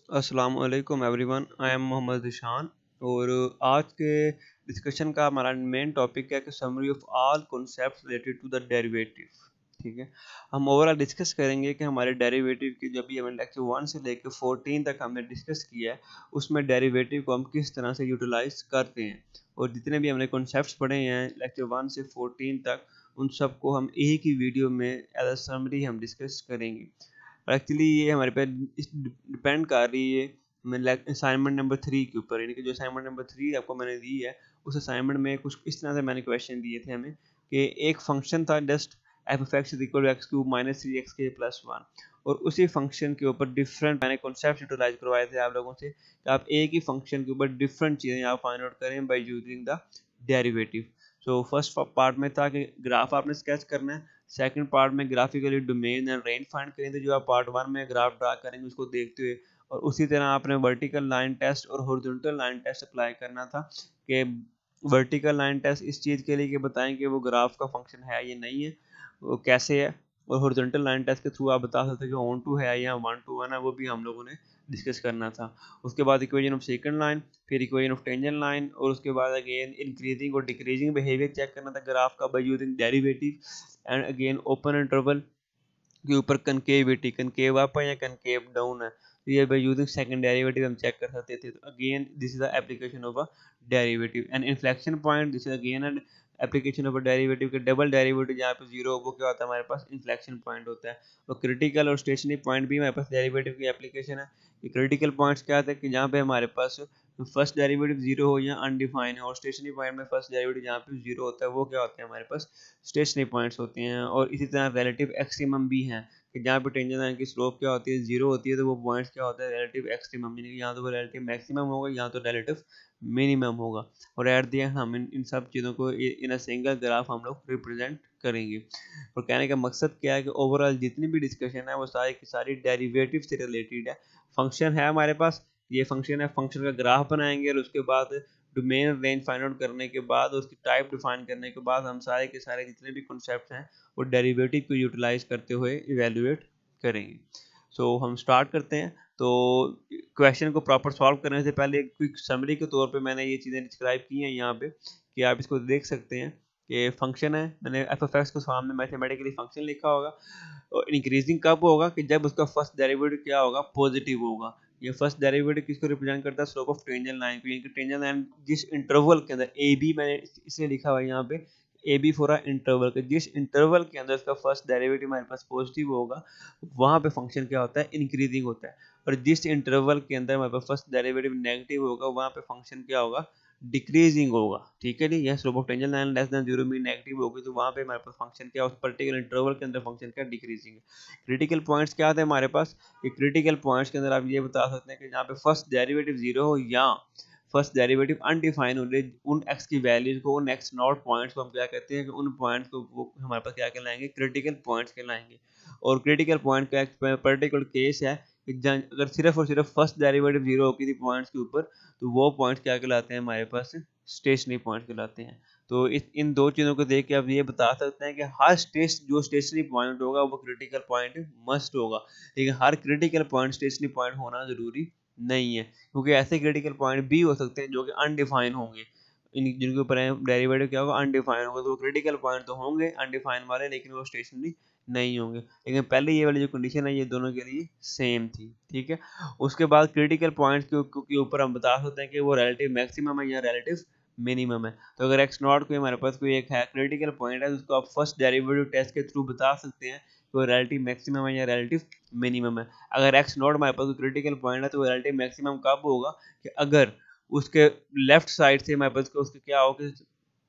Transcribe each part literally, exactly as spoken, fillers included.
अस्सलाम वालेकुम everyone, I am Mohammad Ishan. और आज के डिस्कशन का हमारा मेन टॉपिक है कि summary of all concepts related to the derivative. ठीक है, हम ओवरऑल डिस्कस करेंगे कि हमारे डेरिवेटिव की जब भी हमें लेक्चर वन से लेकर फोर्टीन तक हमने डिस्कस किया है, उसमें डेरिवेटिव को हम किस तरह से यूटिलाइज करते हैं। और जितने भी हमने कॉन्सेप्ट्स पढ़े हैं लेक्चर वन से फोर्टीन तक, उन सबको हम एक ही वीडियो में एज अ समरी हम डिस्कस करेंगे। एक्चुअली ये हमारे पे डिपेंड कर रही है असाइनमेंट नंबर थ्री के ऊपर, यानी कि जो असाइनमेंट नंबर थ्री आपको मैंने दी है, उस असाइनमेंट में कुछ इस तरह से मैंने क्वेश्चन दिए थे हमें कि एक फंक्शन था just F of X is equal to X cube minus three X के प्लस वन, और उसी फंक्शन के ऊपर डिफरेंट मैंने कॉन्सेप्ट यूटिलाइज करवाए थे आप लोगों से कि आप एक ही फंक्शन के ऊपर डिफरेंट चीज़ें आप फाइंड आउट करें by using the derivative. So first part में था कि ग्राफ आपने स्केच करना है, सेकंड पार्ट में graphically domain and range find करेंगे, जो आप पार्ट वन में ग्राफ ड्रा करेंगे उसको देखते हुए, और उसी तरह आपने वर्टिकल लाइन टेस्ट और हॉरिजॉन्टल लाइन टेस्ट अप्लाई करना था कि वर्टिकल लाइन टेस्ट इस चीज़ के लिए कि बताएं कि वो ग्राफ का फंक्शन है या नहीं है, वो कैसे है, और हॉरिजॉन्टल लाइन टेस्ट के थ्रू आप बता सकते हैं कि ऑन टू है या वन टू वन है, वो भी हम लोगों ने डिस्कस करना था। उसके बाद इक्वेशन ऑफ सेकंड लाइन, फिर इक्वेशन ऑफ टेंजेंट लाइन, और उसके बाद अगेन इंक्रीजिंग और डिक्रीजिंग बिहेवियर चेक करना था ग्राफ का by using derivative, and again open interval के ऊपर कनकेविटी, कनकेव अप है या कनकेव डाउन है, तो ये बाय यूजिंग सेकंड डेरिवेटिव हम चेक कर सकते थे। तो again this is the application of a derivative. And inflection point, this is again an application of a derivative के डबल डेरिवेटिव जहाँ पे जीरो वो क्या होता है हमारे पास इन्फ्लेक्शन पॉइंट होता है। और क्रिटिकल और स्टेशनरी पॉइंट भी हमारे पास डेरिवेटिव की एप्लीकेशन है। ये क्रिटिकल पॉइंट्स क्या होता है कि जहाँ पे हमारे पास फर्स्ट डेरिवेटिव जीरो हो या अनडिफाइन है, और स्टेशनरी पॉइंट में फर्स्ट डेरिवेटिव जहाँ पे जीरो होता है वो क्या होते हैं हमारे पास स्टेशनरी पॉइंट्स होते हैं। और इसी तरह रिलेटिव एक्सट्रीमम भी हैं कि जहाँ पे टेंजेंट लाइन की स्लोप क्या होती है जीरो होती है, तो वो पॉइंट्स क्या होता है रिलेटिव एक्सट्रीमम, यानी कि यहाँ तो वो रिलेटिव मैक्सिमम होगा, यहाँ तो रिलेटिव मिनिमम होगा। और एट द एंड हम इन, इन सब चीज़ों को इन अ सिंगल ग्राफ हम लोग रिप्रेजेंट करेंगे। और कहने का मकसद क्या है कि ओवरऑल जितनी भी डिस्कशन है वो सारी की सारी डेरिवेटिव से रिलेटेड है। फंक्शन है हमारे पास, ये फंक्शन है, फंक्शन का ग्राफ बनाएंगे, और उसके बाद डोमेन रेंज फाइंड आउट करने के बाद उसकी टाइप डिफाइन करने के बाद हम सारे के सारे जितने भी कॉन्सेप्ट हैं वो डेरिवेटिव को यूटिलाइज करते हुए इवेल्युएट करेंगे। सो so, हम स्टार्ट करते हैं। तो क्वेश्चन को प्रॉपर सॉल्व करने से पहले एक क्विक समरी के तौर पे मैंने ये चीज़ें डिस्क्राइब की हैं यहाँ पे कि आप इसको देख सकते हैं कि फंक्शन है, मैंने एफ एफ एक्स को सामने मैथमेटिकली फंक्शन लिखा होगा, और इंक्रीजिंग कब होगा कि जब उसका फर्स्ट डेरिवेटिव क्या होगा पॉजिटिव होगा। ये फर्स्ट डेरिवेटिव किसको रिप्रेजेंट करता है स्लोप ऑफ टेंजेंट लाइन को, यानी टेंजेंट लाइन जिस इंटरवल के अंदर ए बी मैंने इसलिए लिखा हुआ है यहाँ पे A B for a interval के जिस इंटरवल के अंदर उसका फर्स्ट डेरिवेटिव हमारे पास पॉजिटिव होगा वहाँ पे फंक्शन क्या होता है इंक्रीजिंग होता है, और जिस इंटरवल के अंदर हमारे पास फर्स्ट डेरिवेटिव नेगेटिव होगा वहाँ पे फंक्शन क्या होगा डिक्रीजिंग होगा। ठीक है जी, यह slope of tangent line less than zero mean negative होगी, तो वहाँ पे हमारे पास फंक्शन क्या उस पर्टिकुलर इंटरवल के अंदर फंक्शन क्या डिक्रीजिंग है। क्रिटिकल पॉइंट्स क्या आते हैं हमारे पास, कि क्रिटिकल पॉइंट्स के अंदर आप ये बता सकते हैं कि जहाँ पे फर्स्ट डेरिवेटिव जीरो हो या फर्स्ट डेरिवेटिव अनडिफाइन हो रहे, उन x की वैल्यूज को, उन x नॉट पॉइंट्स को हम क्या कहते हैं कि उन पॉइंट्स को वो हमारे पास क्या कहलाएंगे क्रिटिकल पॉइंट्स कहलाएंगे। और क्रिटिकल पॉइंट का एक पर्टिकुलर केस है कि अगर सिर्फ और सिर्फ फर्स्ट डेरिवेटिव जीरो होगी थी पॉइंट्स के ऊपर, तो वो पॉइंट्स क्या कहलाते हैं हमारे पास स्टेशनरी पॉइंट्स कहलाते हैं। तो इस इन दो चीज़ों को देख के आप ये बता सकते हैं कि हर स्टेश जो स्टेशनरी पॉइंट होगा वो क्रिटिकल पॉइंट मस्ट होगा, लेकिन हर क्रिटिकल पॉइंट स्टेशनरी पॉइंट होना जरूरी नहीं है, क्योंकि ऐसे क्रिटिकल पॉइंट भी हो सकते हैं जो कि अनडिफाइन होंगे, इन जिनके ऊपर डेरिवेटिव क्या होगा अनडिफाइन होगा, तो वो क्रिटिकल पॉइंट तो होंगे अनडिफाइन वाले, लेकिन वो स्टेशनरी नहीं होंगे। लेकिन पहले ये वाली जो कंडीशन है ये दोनों के लिए सेम थी। ठीक है, उसके बाद क्रिटिकल पॉइंट्स के ऊपर हम बता सकते हैं कि वो रिलेटिव मैक्सिमम है या रिलेटिव मिनिमम है। तो अगर एक्स नॉट कोई हमारे पास कोई एक है क्रिटिकल पॉइंट है, तो उसको आप फर्स्ट डेरिवेटिव टेस्ट के थ्रू बता सकते हैं कि वो रिलेटिव मैक्सिमम है या रिलेटिव मिनिमम है। अगर एक्स नॉट हमारे पास क्रिटिकल पॉइंट है तो वो रिलेटिव मैक्सिमम कब होगा कि अगर उसके लेफ्ट साइड से हमारे पास उसके क्या हो कि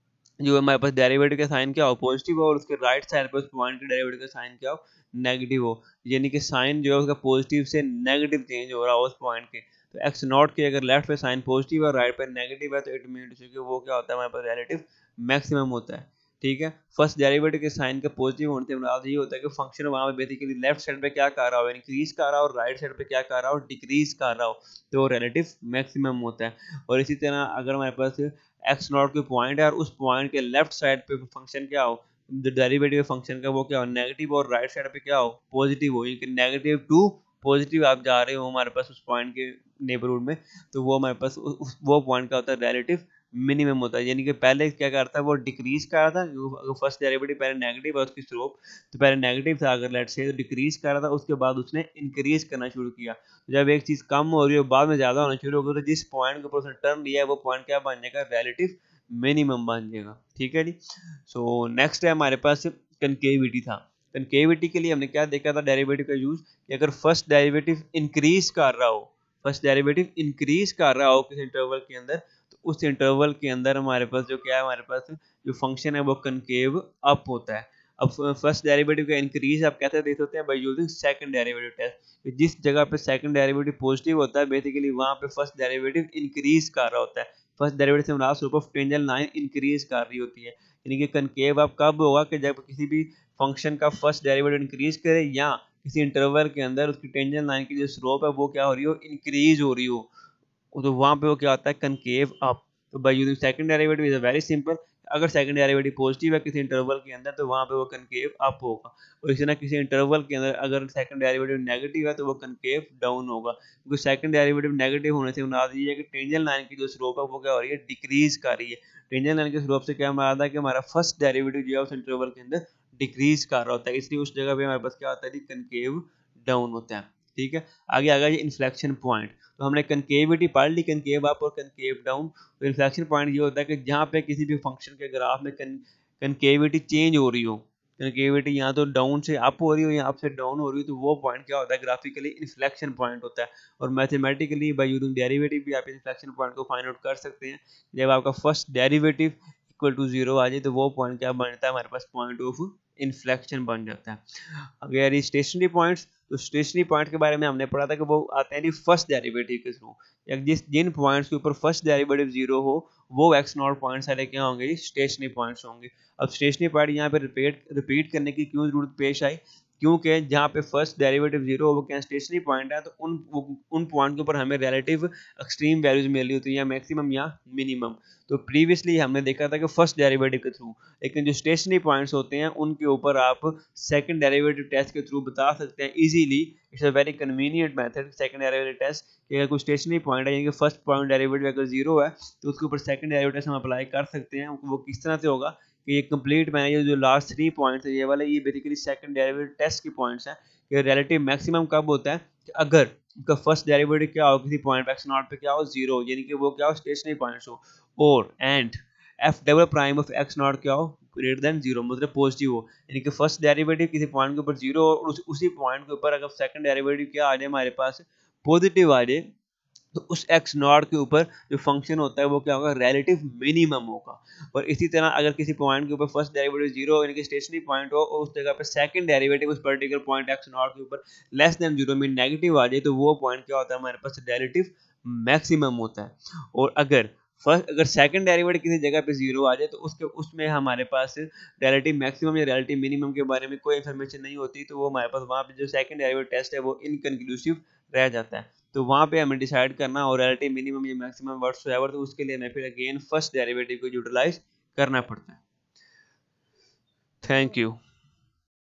जो हमारे पास डेरिवेटिव का साइन क्या हो पॉजिटिव हो, और उसके राइट साइड पर उस पॉइंट के डेरिवेटिव का साइन क्या हो नेगेटिव हो, यानी कि साइन जो है उसका पॉजिटिव से नेगेटिव चेंज हो रहा है उस पॉइंट के। तो एक्स नॉट के अगर लेफ्ट पे साइन पॉजिटिव है और राइट पे नेगेटिव है, तो इट मीन्स कि वो क्या होता है हमारे पास रिलेटिव मैक्सिमम होता है। ठीक है, फर्स्ट डेरिवेटिव के साइन का पॉजिटिव होने से मतलब ये होता है कि फंक्शन वहाँ पे बेसिकली लेफ्ट साइड पे क्या कर रहा हो इंक्रीज कर रहा हो, और राइट साइड पे क्या कर रहा हो डिक्रीज कर रहा हो, तो वो रिलेटिव मैक्सिमम होता है। और इसी तरह अगर हमारे पास एक्स नॉट के पॉइंट है और उस पॉइंट के लेफ्ट साइड पे फंक्शन क्या हो डेरिवेटिव फंक्शन का वो क्या हो नेगेटिव, और राइट साइड पे क्या हो पॉजिटिव हो, नेगेटिव टू पॉजिटिव आप जा रहे हो हमारे पास उस पॉइंट के नेबरहुड में, तो वो हमारे पास उ, उस वो पॉइंट का होता है रिलेटिव मिनिमम होता है। यानी कि पहले क्या करता है वो डिक्रीज कर रहा था, अगर फर्स्ट डेरिवेटिव पहले नेगेटिव है उसकी स्लोप, तो पहले नेगेटिव था अगर लेट्स से, तो डिक्रीज कर रहा था, उसके बाद उसने इंक्रीज करना शुरू किया। जब एक चीज कम हो रही है बाद में ज्यादा होना शुरू होगा, तो जिस पॉइंट के ऊपर उसने टर्न लिया है वो पॉइंट क्या बन जाएगा, रिलेटिव मिनिमम बन जाएगा। ठीक है जी। सो नेक्स्ट है हमारे पास कनकेविटी था। कनकेविटी के लिए हमने क्या देखा था डेरिवेटिव का यूज, कि अगर फर्स्ट डेरिवेटिव इंक्रीज कर रहा हो, फर्स्ट डेरिवेटिव इंक्रीज कर रहा हो किसी इंटरवल के अंदर, तो उस इंटरवल के अंदर हमारे पास जो क्या है, हमारे पास जो फंक्शन है वो कनकेव अप होता है। अब फर्स्ट डेरिवेटिव का इंक्रीज आप कैसे देख सकते हैं, by using second derivative test. जिस जगह पे सेकंड डेरिवेटिव पॉजिटिव होता है बेसिकली वहां पे फर्स्ट डेरिवेटिव इंक्रीज कर रहा होता है। फर्स्ट डेरिवेटिव से मुराद slope of tangent line increase कर रही होती है। यानी कि कनकेव अप कब होगा, कि जब किसी भी फंक्शन का फर्स्ट डेरिवेटिव इंक्रीज करे या किसी इंटरवल के अंदर उसकी टेंजेंट लाइन की जो स्लोप है वो क्या हो रही हो, इंक्रीज हो रही हो, तो वहां पे वो क्या होता है, कनकेव अप। तो by using second derivative is very simple, अगर सेकंड डेरिवेटिव पॉजिटिव है किसी इंटरवल के अंदर तो वहां पे वो कनकेव अप होगा, और इसी तरह किसी इंटरवल के अंदर अगर सेकंड डेरिवेटिव नेगेटिव है तो वो कनकेव डाउन होगा, क्योंकि सेकंड डेरिवेटिव नेगेटिव होने से मुराद ये है कि टेंजेंट लाइन की जो स्लोप है वो क्या हो रही है, डिक्रीज कर रही है। टेंजेंट लाइन की स्लोप से क्या मुराद है कि हमारा फर्स्ट डेरिवेटिव जो है उस इंटरवल के अंदर डिक्रीज कर रहा होता है, इसलिए उस जगह पे हमारे पास क्या होता है, कनकेव डाउन होता है। ठीक है, आगे आगे ये इन्फ्लेक्शन पॉइंट, तो हमने कनकेविटी पढ़ ली, कनकेव अप और कनकेव डाउन। तो इन्फ्लेक्शन पॉइंट ये होता है कि जहाँ पे किसी भी फंक्शन के ग्राफ में कन कनकेविटी चेंज हो रही हो, कनकेविटी यहाँ तो डाउन से अप हो रही हो या अप से डाउन हो रही हो, तो वो पॉइंट क्या होता है, ग्राफिकली इन्फ्लेक्शन पॉइंट होता है। और मैथमेटिकली बाय यूजिंग डेरिवेटिव भी आप इन्फ्लेक्शन पॉइंट को फाइंड आउट कर सकते हैं। जब आपका first derivative equal to zero आ जाए तो वो पॉइंट क्या बनता है, हमारे पास पॉइंट ऑफ इन्फ्लेक्शन बन जाता है। अगर स्टेशनरी पॉइंट्स, तो स्टेशनरी पॉइंट के बारे में हमने पढ़ा था कि वो आते हैं फर्स्ट डेरिवेटिव के थ्रू, या जिस जिन पॉइंट्स के ऊपर फर्स्ट डेरिवेटिव जीरो हो वो एक्स नॉट पॉइंट सारे क्या होंगे, स्टेशनरी पॉइंट्स होंगे। अब स्टेशनरी पॉइंट यहाँ पे रिपीट रिपीट करने की क्यों जरूरत पेश आई, क्योंकि जहाँ पे फर्स्ट डेरिवेटिव जीरो हो वो क्या स्टेशनरी पॉइंट है, तो उन उन पॉइंट के ऊपर हमें रिलेटिव एक्सट्रीम वैल्यूज मिल रही होती है, या मैक्सिमम या मिनिमम। तो प्रीवियसली हमने देखा था कि फर्स्ट डेरिवेटिव के थ्रू, लेकिन जो स्टेशनरी पॉइंट्स होते हैं उनके ऊपर आप सेकंड डेरिवेटिव टेस्ट के थ्रू बता सकते हैं easily. It's a very convenient method second derivative test, कि अगर कोई स्टेशनरी पॉइंट है यानी कि फर्स्ट पॉइंट डेरिवेटिव अगर जीरो है तो उसके ऊपर सेकंड डेरिवेटिव टेस्ट हम अप्लाई कर सकते हैं। वो किस तरह से होगा कि ये कंप्लीट मैंने ये जो लास्ट थ्री पॉइंट्स है ये वाले, ये बेसिकली सेकंड डेरिवेटिव टेस्ट के पॉइंट्स हैं कि रिलेटिव मैक्सिमम कब होता है, कि अगर उनका फर्स्ट डेरिवेटिव क्या हो किसी पॉइंट एक्स नॉट पे क्या हो, जीरो, यानी कि वो क्या हो, स्टेशनरी पॉइंट्स हो, और and F double prime of X not क्या हो, ग्रेटर देन जीरो, मतलब पॉजिटिव हो, यानी कि फर्स्ट डेरिवेटिव किसी पॉइंट के ऊपर जीरो हो और उस, उसी पॉइंट के ऊपर अगर सेकंड डेरिवेटिव क्या आ जाए हमारे पास पॉजिटिव आ जाए, तो उस एक्स नॉट के ऊपर जो फंक्शन होता है वो क्या होगा, रिलेटिव मिनिमम होगा। और इसी तरह अगर किसी पॉइंट के ऊपर फर्स्ट डेरिवेटिव जीरो यानी कि स्टेशनरी पॉइंट हो और उस जगह पे सेकंड डेरिवेटिव उस पर्टिकुलर पॉइंट एक्स नॉट के ऊपर less than zero mean negative आ जाए, तो वो पॉइंट क्या होता है, हमारे पास रिलेटिव मैक्सिमम होता है। और अगर फर्स्ट अगर सेकंड डेरिवेटिव किसी जगह पे जीरो आ जाए तो उसके उसमें हमारे पास रिलेटिव मैक्सिमम या रिलेटिव मिनिमम के बारे में कोई इन्फॉर्मेशन नहीं होती, तो वो हमारे पास वहाँ पे जो सेकंड डेरिवेटिव टेस्ट है वो इनकंक्लूसिव रह जाता है। तो वहाँ पे हमें डिसाइड करना और रिलेटिव मिनिमम या मैक्सिमम व्हाटसोएवर, तो उसके लिए हमें फिर अगेन फर्स्ट डेरिवेटिव को यूटिलाइज करना पड़ता है। Thank you.